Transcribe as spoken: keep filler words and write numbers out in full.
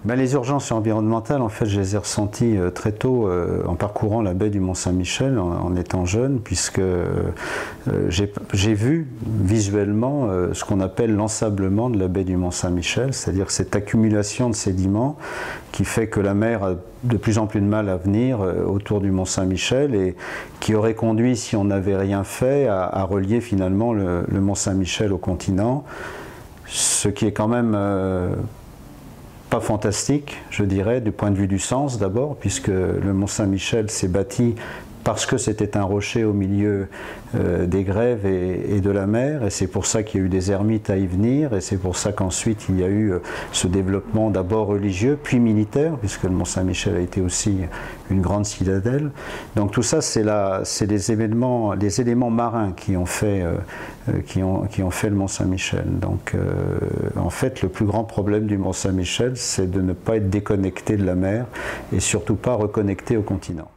Ben, les urgences environnementales, en fait, je les ai ressenties euh, très tôt euh, en parcourant la baie du Mont-Saint-Michel, en, en étant jeune, puisque euh, j'ai vu visuellement euh, ce qu'on appelle l'ensablement de la baie du Mont-Saint-Michel, c'est-à-dire cette accumulation de sédiments qui fait que la mer a de plus en plus de mal à venir euh, autour du Mont-Saint-Michel et qui aurait conduit, si on n'avait rien fait, à, à relier finalement le, le Mont-Saint-Michel au continent, ce qui est quand même... Euh, pas fantastique, je dirais, du point de vue du sens d'abord, puisque le Mont-Saint-Michel s'est bâti parce que c'était un rocher au milieu euh, des grèves et, et de la mer, et c'est pour ça qu'il y a eu des ermites à y venir, et c'est pour ça qu'ensuite il y a eu euh, ce développement d'abord religieux, puis militaire, puisque le Mont-Saint-Michel a été aussi une grande citadelle. Donc tout ça, c'est des événements, des éléments marins qui ont fait, euh, qui ont, qui ont fait le Mont-Saint-Michel. Donc euh, en fait, le plus grand problème du Mont-Saint-Michel, c'est de ne pas être déconnecté de la mer, et surtout pas reconnecté au continent.